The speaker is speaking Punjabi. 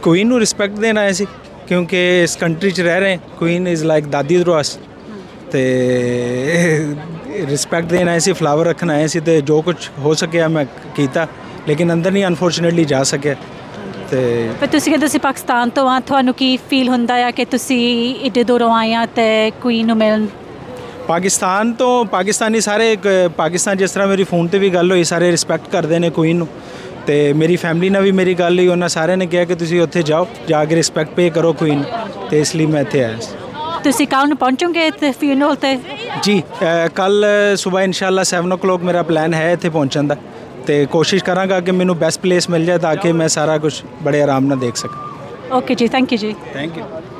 क्वीन ਨੂੰ ਰਿਸਪੈਕਟ ਦੇਣ ਆਏ ਸੀ ਕਿਉਂਕਿ ਇਸ ਕੰਟਰੀ 'ਚ ਰਹਿ ਰਹੇ क्वीन इज़ लाइक दादी द्रोस ਤੇ ਰਿਸਪੈਕਟ ਦੇਣ ਆਏ ਸੀ ਫਲਾਵਰ ਰੱਖਣ ਆਏ ਸੀ ਤੇ ਜੋ ਕੁਝ ਹੋ ਸਕਿਆ ਮੈਂ ਕੀਤਾ ਲੇਕਿਨ ਅੰਦਰ ਨਹੀਂ ਅਨਫੋਰਚੂਨੇਟਲੀ ਜਾ ਸਕਿਆ ਤੇ ਪਰ ਤੁਸੀਂ ਕਹਿੰਦੇ ਤੁਸੀਂ ਪਾਕਿਸਤਾਨ ਤੋਂ ਆ ਤੁਹਾਨੂੰ ਕੀ ਫੀਲ ਹੁੰਦਾ ਆ ਕਿ ਤੁਸੀਂ ਏਡੇ ਦੂਰੋਂ ਆਏ ਆ ਤੇ ਕੁਈਨ ਨੂੰ ਮਿਲਣ ਪਾਕਿਸਤਾਨ ਤੋਂ ਪਾਕਿਸਤਾਨੀ ਸਾਰੇ ਪਾਕਿਸਤਾਨ ਜਿਸ ਤਰ੍ਹਾਂ ਮੇਰੀ ਫੋਨ ਤੇ ਵੀ ਗੱਲ ਹੋਈ ਸਾਰੇ ਰਿਸਪੈਕਟ ਕਰਦੇ ਨੇ ਕੁਈਨ ਨੂੰ ਤੇ ਮੇਰੀ ਫੈਮਿਲੀ ਨਾਲ ਵੀ ਮੇਰੀ ਗੱਲ ਹੋਈ ਉਹਨਾਂ ਸਾਰਿਆਂ ਨੇ ਕਿਹਾ ਕਿ ਤੁਸੀਂ ਉੱਥੇ ਜਾਓ ਜਾ ਕੇ ਰਿਸਪੈਕਟ ਪੇ ਕਰੋ ਕੁਈਨ ਤੇ ਇਸ ਲਈ ਮੈਂ ਇੱਥੇ ਆਇਆ ਸੀ ਤੁਸੀਂ ਕੱਲ੍ਹ ਨੂੰ ਪਹੁੰਚੋਗੇ ਇੱਥੇ ਫਿਊਨਰਲ ਤੇ ਜੀ ਕੱਲ ਸਵੇਰ ਇਨਸ਼ਾਅੱਲਾ 7 o'clock ਮੇਰਾ ਪਲਾਨ ਹੈ ਇੱਥੇ ਪਹੁੰਚਣ ਦਾ ਤੇ ਕੋਸ਼ਿਸ਼ ਕਰਾਂਗਾ ਕਿ ਮੈਨੂੰ ਬੈਸਟ ਪਲੇਸ ਮਿਲ ਜਾਏ ਤਾਂ ਕਿ ਮੈਂ ਸਾਰਾ ਕੁਝ ਬੜੇ ਆਰਾਮ ਨਾਲ ਦੇਖ ਸਕਾਂ ਓਕੇ ਜੀ ਥੈਂਕ ਯੂ ਜੀ ਥੈਂਕ ਯੂ